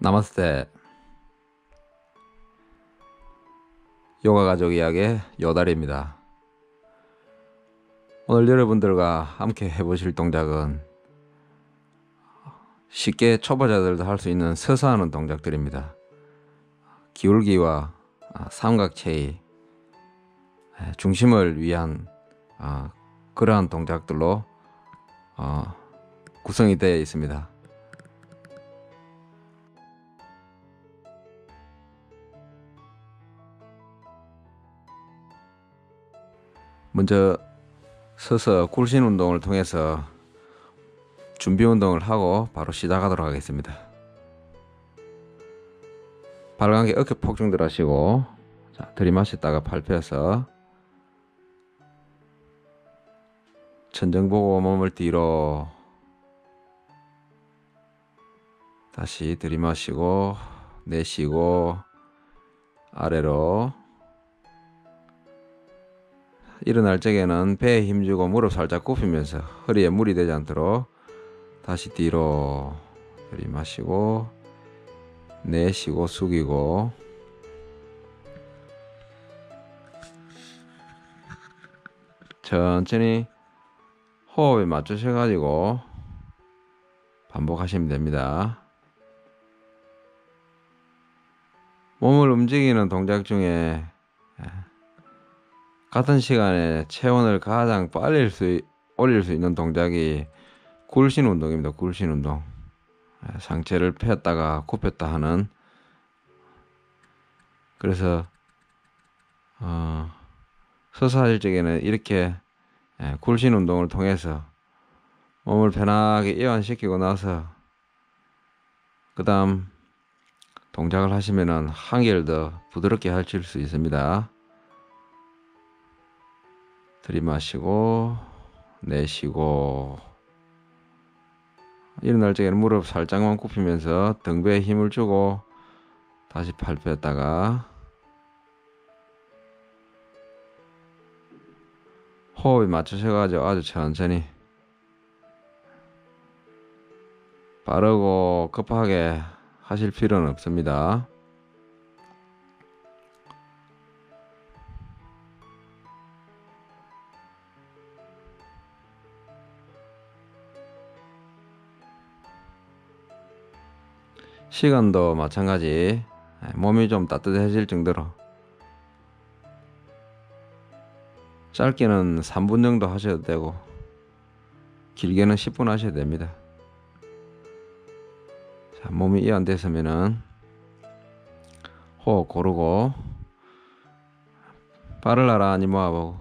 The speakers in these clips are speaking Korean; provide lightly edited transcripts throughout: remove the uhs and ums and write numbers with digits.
나마스테. 요가 가족 이야기의 요다리입니다. 오늘 여러분들과 함께 해보실 동작은 쉽게 초보자들도 할 수 있는 서서 하는 동작들입니다. 기울기와 삼각체의 중심을 위한 그러한 동작들로 구성이 되어 있습니다. 먼저 서서 굴신 운동을 통해서 준비 운동을 하고 바로 시작하도록 하겠습니다. 발관계 어깨 폭중들 하시고, 들이마셨다가 팔 펴서 천정 보고 몸을 뒤로, 다시 들이마시고 내쉬고 아래로. 일어날 적에는 배에 힘주고 무릎 살짝 굽히면서 허리에 무리 되지 않도록 다시 뒤로 들이마시고 내쉬고 숙이고. 천천히 호흡에 맞추셔 가지고 반복하시면 됩니다. 몸을 움직이는 동작 중에 같은 시간에 체온을 가장 빨리 올릴 수 있는 동작이 굴신 운동입니다. 굴신 운동. 상체를 폈다가 굽혔다 하는. 그래서 서서 하실 적에는 이렇게 굴신 운동을 통해서 몸을 편하게 이완시키고 나서 그 다음 동작을 하시면은 한결 더 부드럽게 하실 수 있습니다. 들이마시고 내쉬고. 일어날 적에는 무릎 살짝만 굽히면서 등배에 힘을 주고 다시 팔 폈다가 호흡에 맞추셔가지고 아주 천천히, 빠르고 급하게 하실 필요는 없습니다. 시간도 마찬가지 몸이 좀 따뜻해질 정도로, 짧게는 3분 정도 하셔도 되고 길게는 10분 하셔도 됩니다. 몸이 이완됐으면은 호흡 고르고 발을 나란히 모아보고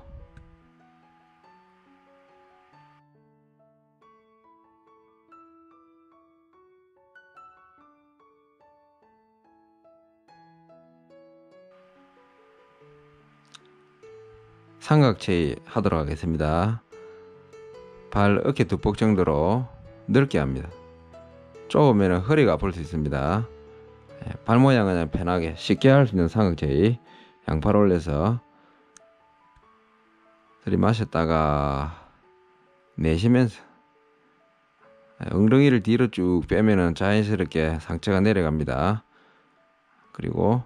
삼각체의 하도록 하겠습니다. 발 어깨 두폭 정도로 넓게 합니다. 좁으면 허리가 아플 수 있습니다. 발 모양은 그냥 편하게 쉽게 할 수 있는 삼각체의. 양팔 올려서 들이마셨다가 내쉬면서 엉덩이를 뒤로 쭉 빼면은 자연스럽게 상체가 내려갑니다. 그리고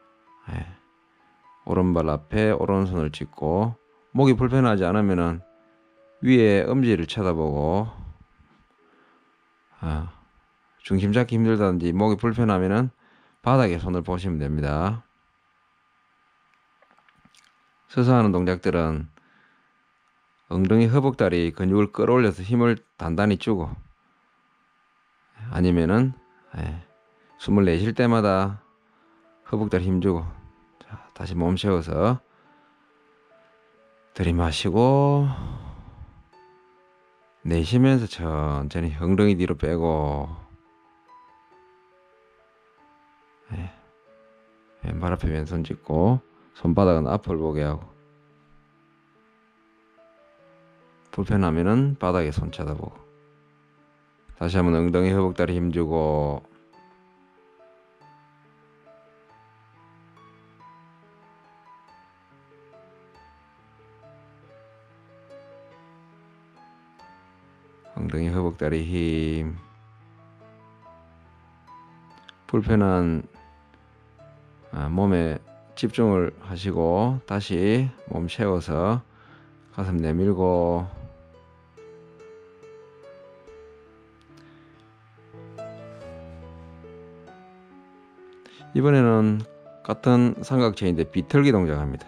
오른발 앞에 오른손을 짚고, 목이 불편하지 않으면은 위에 엄지를 쳐다보고, 중심 잡기 힘들다든지 목이 불편하면은 바닥에 손을 보시면 됩니다. 서서 하는 동작들은 엉덩이 허벅다리 근육을 끌어올려서 힘을 단단히 주고, 아니면은 숨을 내쉴 때마다 허벅다리 힘주고, 다시 몸 세워서 들이마시고 내쉬면서 천천히 엉덩이 뒤로 빼고, 왼발 앞에 왼손 짚고 손바닥은 앞을 보게 하고, 불편하면은 바닥에 손 쳐다보고. 다시 한번 엉덩이 허벅다리 힘주고 엉덩이 허벅다리 힘. 불편한 몸에 집중을 하시고 다시 몸 세워서 가슴 내밀고 이번에는 같은 삼각체인데 비틀기 동작합니다.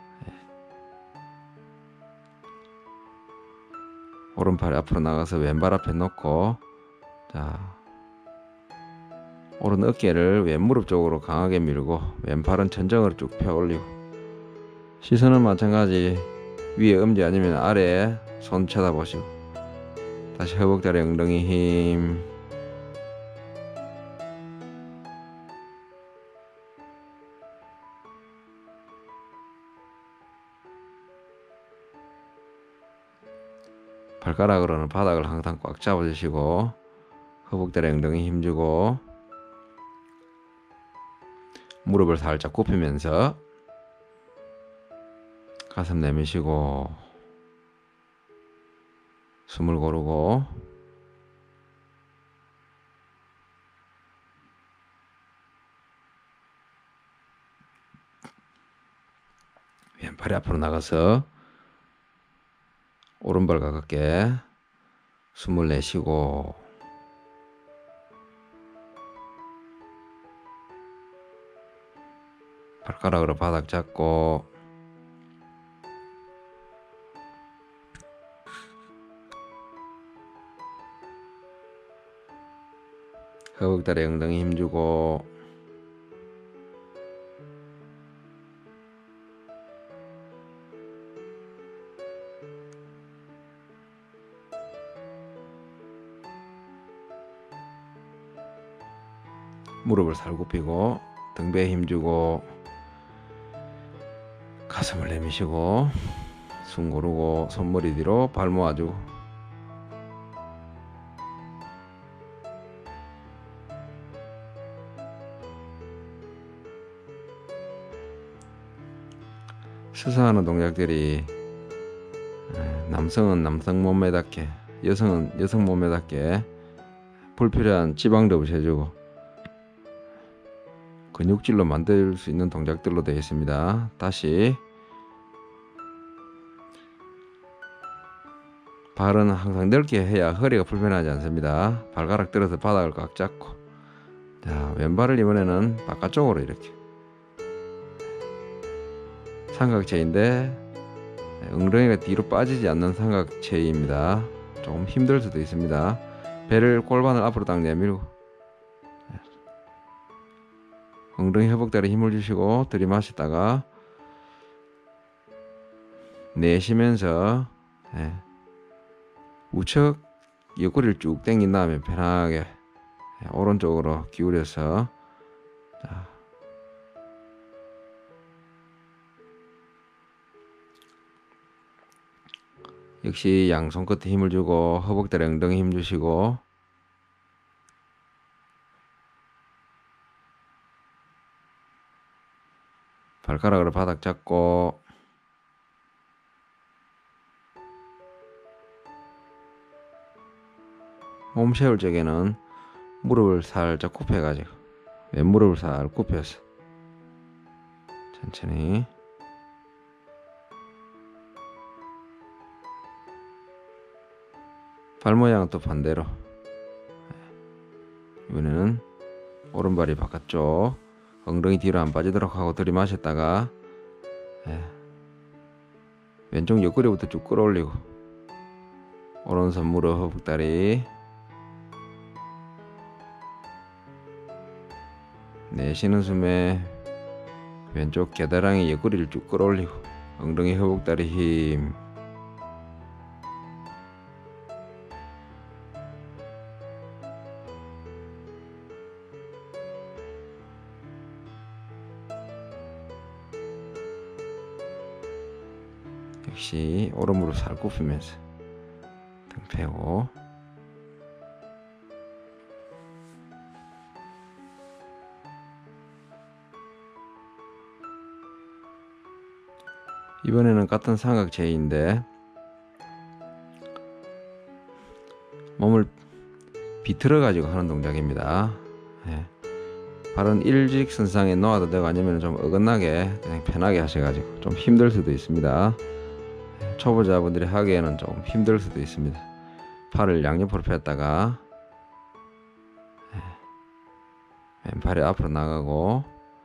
오른팔이 앞으로 나가서 왼발 앞에 놓고 자, 오른 어깨를 왼 무릎 쪽으로 강하게 밀고 왼팔은 천정으로 쭉 펴 올리고 시선은 마찬가지 위에 엄지 아니면 아래에 손 쳐다보시고 다시 허벅다리 엉덩이 힘 발가락으로는 바닥을 항상 꽉 잡아주시고 허벅다리 엉덩이 힘주고 무릎을 살짝 굽히면서 가슴 내미시고 숨을 고르고 왼팔이 앞으로 나가서 오른발 가깝게 숨을 내쉬고 발가락으로 바닥 잡고 허벅다리 엉덩이 힘주고 무릎을 살 굽히고 등배에 힘주고 가슴을 내미시고 숨 고르고 손머리 뒤로 발 모아주고 스스하는 동작들이 남성은 남성 몸매답게 여성은 여성 몸매답게 불필요한 지방도 없애주고 근육질로 만들 수 있는 동작들로 되어 있습니다. 다시 발은 항상 넓게 해야 허리가 불편하지 않습니다. 발가락 들어서 바닥을 꽉 잡고 자, 왼발을 이번에는 바깥쪽으로 이렇게 삼각체인데 엉덩이가 뒤로 빠지지 않는 삼각체입니다. 조금 힘들 수도 있습니다. 배를 골반을 앞으로 딱 내밀고 엉덩이 허벅다리 힘을 주시고 들이마시다가 내쉬면서 우측 옆구리를 쭉 당긴 다음에 편하게 오른쪽으로 기울여서 자, 역시 양손 끝에 힘을 주고 허벅다리 엉덩이 힘 주시고 발가락으로 바닥 잡고 몸 세울 적에는 무릎을 살짝 굽혀가지고 왼무릎을 살짝 굽혀서 천천히 발 모양은 또 반대로 이번에는 오른발이 바깥쪽 엉덩이 뒤로 안 빠지도록 하고 들이마셨다가 왼쪽 옆구리부터 쭉 끌어올리고 오른손 무릎 허벅다리 내쉬는 숨에 왼쪽 겨드랑이 옆구리를 쭉 끌어올리고 엉덩이 허벅다리 힘 역시 오른 무릎 살 굽히면서 등 펴고 이번에는 같은 삼각체인데 몸을 비틀어 가지고 하는 동작입니다. 발은 일직선상에 놓아도 되고 아니면 좀 어긋나게 그냥 편하게 하셔가지고 좀 힘들 수도 있습니다. 초보자분들이 하기에는 좀 힘들 수도 있습니다. 팔을 양옆으로 폈다가 왼팔이 앞으로 나가고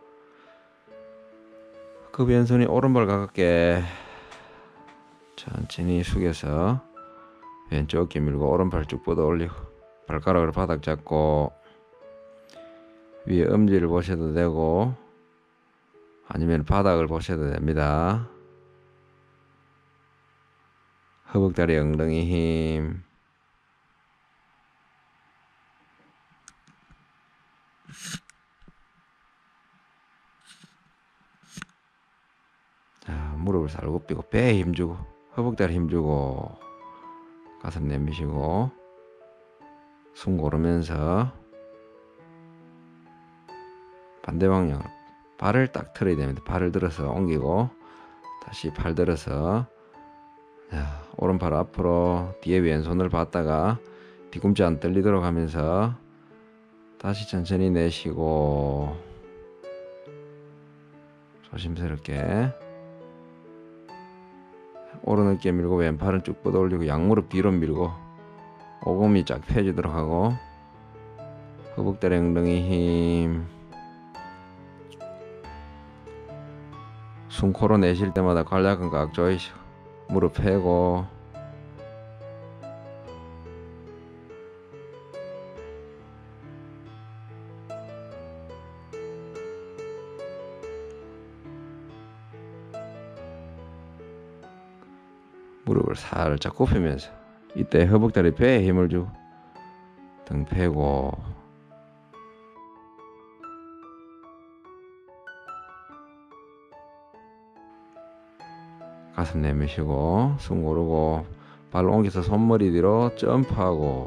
그 왼손이 오른발 가깝게 천천히 숙여서 왼쪽 어깨 밀고 오른팔 쭉 뻗어 올리고 발가락으로 바닥 잡고 위에 엄지를 보셔도 되고 아니면 바닥을 보셔도 됩니다. 허벅다리 엉덩이 힘. 자, 무릎을 살고 삐고 배에 힘주고 허벅다리 힘주고 가슴 내미시고 숨 고르면서 반대 방향으로 발을 딱 틀어야 됩니다. 발을 들어서 옮기고 다시 팔 들어서 자, 오른팔 앞으로 뒤에 왼손을 받다가 뒤꿈치 안 떨리도록 하면서 다시 천천히 내쉬고 조심스럽게 오른 어깨 밀고 왼팔은 쭉 뻗어 올리고 양무릎 뒤로 밀고 오금이 쫙 펴지도록 하고 허벅다리 엉덩이 힘. 숨 코로 내쉴 때마다 관략근 꽉 조이시고 무릎 펴고 무릎을 살짝 굽히면서 이때 허벅다리 배에 힘을 주고 등 펴고 가슴 내미시고 숨 고르고 발 옮겨서 손머리 뒤로 점프하고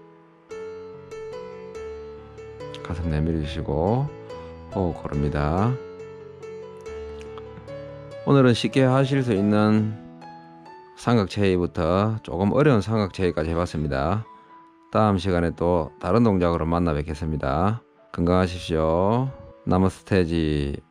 가슴 내밀으시고 호흡 고릅니다. 오늘은 쉽게 하실 수 있는 삼각체위부터 조금 어려운 삼각체위까지 해봤습니다. 다음 시간에 또 다른 동작으로 만나 뵙겠습니다. 건강하십시오. 나머스테지.